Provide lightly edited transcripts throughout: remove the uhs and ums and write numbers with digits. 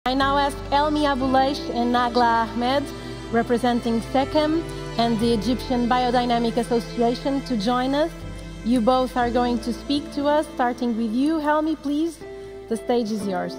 I now ask Helmy Abouleish and Nagla Ahmed, representing SECAM and the Egyptian Biodynamic Association, to join us. You both are going to speak to us, starting with you, Helmy, please. The stage is yours.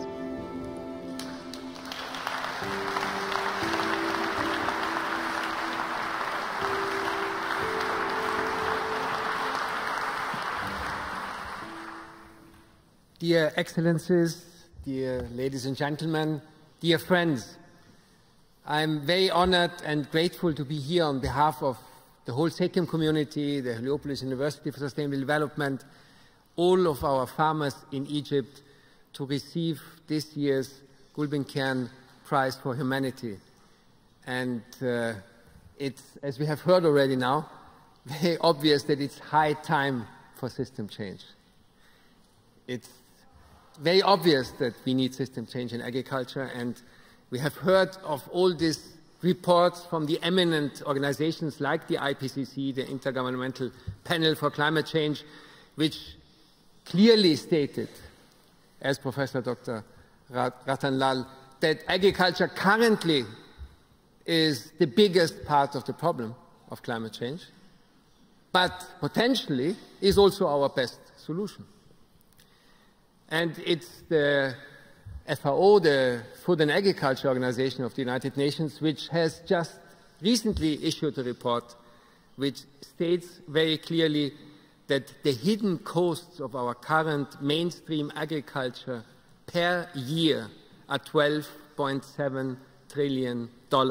Dear Excellencies, dear ladies and gentlemen, dear friends, I'm very honored and grateful to be here on behalf of the whole SECAM community, the Heliopolis University for Sustainable Development, all of our farmers in Egypt, to receive this year's Gulbenkian Prize for Humanity. And it's, as we have heard already now, very obvious that it's high time for system change. It's very obvious that we need system change in agriculture, and we have heard of all these reports from the eminent organizations like the IPCC, the Intergovernmental Panel for Climate Change, which clearly stated, as Professor Dr. Ratan Lal, that agriculture currently is the biggest part of the problem of climate change, but potentially is also our best solution. And it's the FAO, the Food and Agriculture Organization of the United Nations, which has just recently issued a report which states very clearly that the hidden costs of our current mainstream agriculture per year are $12.7 trillion.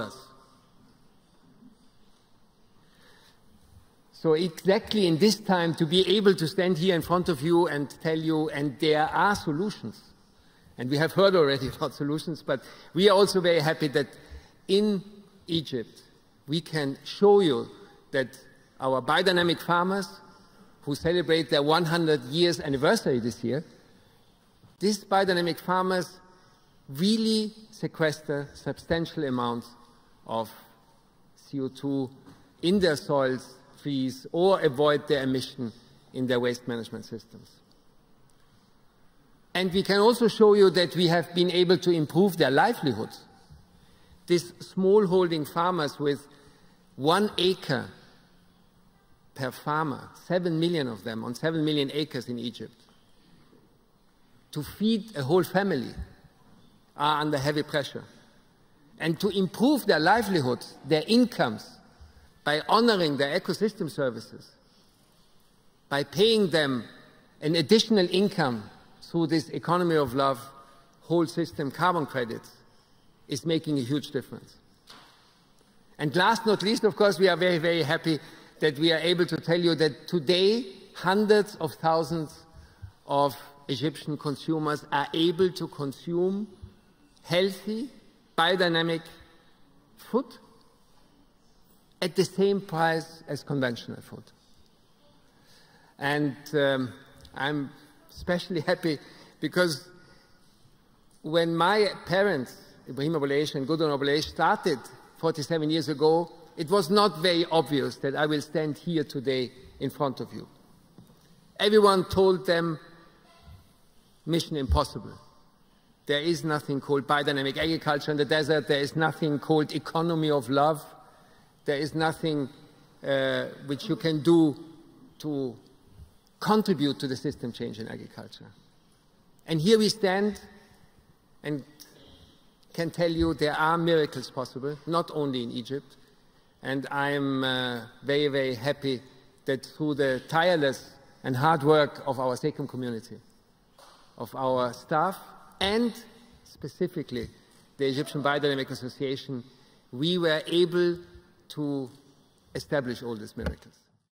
So exactly in this time, to be able to stand here in front of you and tell you, and there are solutions, and we have heard already about solutions, but we are also very happy that in Egypt we can show you that our biodynamic farmers, who celebrate their 100 years anniversary this year, these biodynamic farmers really sequester substantial amounts of CO2 in their soils, trees, or avoid their emission in their waste management systems. And we can also show you that we have been able to improve their livelihoods. These small-holding farmers with 1 acre per farmer, 7 million of them on 7 million acres in Egypt, to feed a whole family, are under heavy pressure. And to improve their livelihoods, their incomes, by honoring their ecosystem services, by paying them an additional income through this economy of love, whole system carbon credits, is making a huge difference. And last not least, of course, we are very, very happy that we are able to tell you that today hundreds of thousands of Egyptian consumers are able to consume healthy, biodynamic food at the same price as conventional food. And I'm especially happy because when my parents, Ibrahim Abouleish and Gudrun Abouleish, started 47 years ago, it was not very obvious that I will stand here today in front of you. Everyone told them, mission impossible. There is nothing called biodynamic agriculture in the desert. There is nothing called economy of love. There is nothing which you can do to contribute to the system change in agriculture. And here we stand and can tell you there are miracles possible, not only in Egypt. And I'm very, very happy that through the tireless and hard work of our SECAM community, of our staff, and specifically the Egyptian Biodynamic Association, we were able to establish all these miracles.